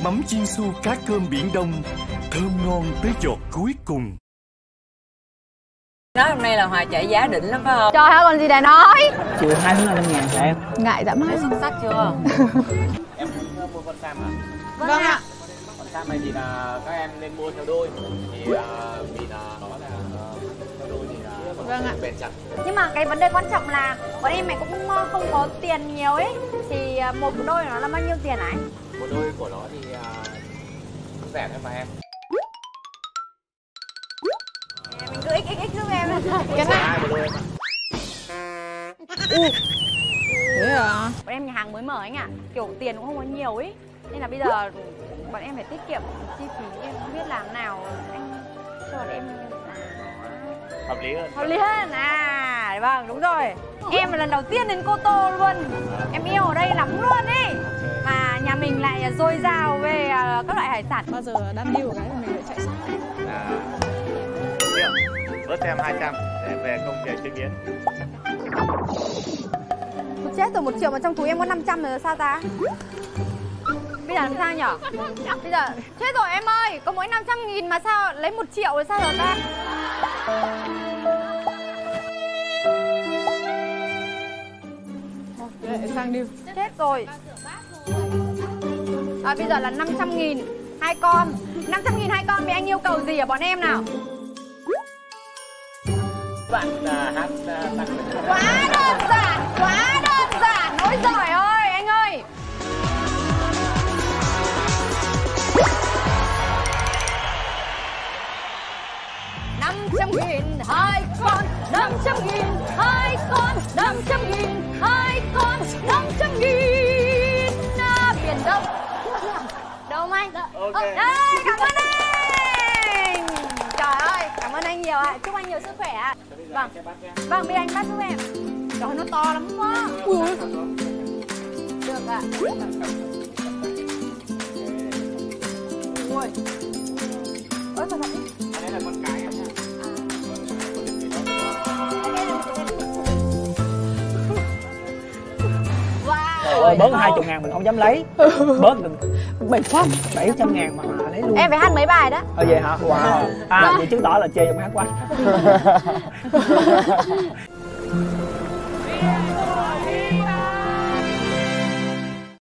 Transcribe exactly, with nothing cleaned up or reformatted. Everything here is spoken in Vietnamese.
Mắm chiên xu cá cơm Biển Đông, thơm ngon tới giọt cuối cùng. Nói hôm nay là Hòa chạy giá đỉnh lắm phải không? Trời ơi còn gì để nói. Chịu hai mươi lăm ngàn hả em? Ngại dã man. Thấy xuất sắc chưa? Em muốn mua con Sam hả? Vâng ạ. Con Sam này thì là các em nên mua theo đôi. Thì uh, vì là nó là uh, theo đôi thì là Vâng ạ. bền chặt. Nhưng mà cái vấn đề quan trọng là bọn em mày cũng không có tiền nhiều ấy. Thì một đôi nó là bao nhiêu tiền hả anh? Một đôi của nó thì uh, rẻ hơn mà em. Mình cứ x x x giúp em. Cái này. Hai một đôi em ạ. Thế à? Bọn em nhà hàng mới mở anh ạ. Kiểu tiền cũng không có nhiều ấy. Nên là bây giờ bọn em phải tiết kiệm chi phí. Em không biết làm nào anh cho bọn em Hợp lý hơn. hợp lý hơn. À vâng đúng rồi. Em là lần đầu tiên đến Cô Tô luôn. Em yêu ở đây lắm luôn ấy. Mà nhà mình lại dồi dào về các loại hải sản. Bao giờ đam mưu cái mình lại chạy xa. À, triệu. Bớt cho em hai trăm để về công việc chế biến. Chết rồi, một triệu mà trong túi em có năm trăm rồi sao ta? Bây giờ làm sao nhở? Bây giờ chết rồi em ơi, có mỗi năm trăm nghìn mà sao lấy một triệu rồi sao rồi ta? Để sang đi. Chết rồi. À, bây giờ là năm trăm nghìn hai con. năm trăm nghìn hai con thì anh yêu cầu gì ở bọn em nào? Bạn uh, hát uh, tặng. Quá đơn giản, quá đơn giản. Ôi giời ơi anh ơi. năm trăm nghìn hai con, năm trăm nghìn hai con, năm trăm nghìn hai con, năm trăm nghìn à, Biển Đông. Đâu anh? Ok. Ờ, đây, cảm ơn anh. Trời ơi, cảm ơn anh nhiều ạ. Chúc anh nhiều sức khỏe ạ. Vâng. Vâng, bây anh bắt giúp em. Trời ơi, nó to lắm quá. Ui. Được ạ. Ui. Ôi, sao vậy? Đây là con cái em nha. Ôi, bớt hai mươi ngàn mình không dám lấy. Bớt được bảy trăm bảy trăm ngàn mà Hòa lấy luôn. Em phải hát mấy bài đó. Ờ vậy hả? Wow. À vậy chứng tỏ là chê trong hát quá.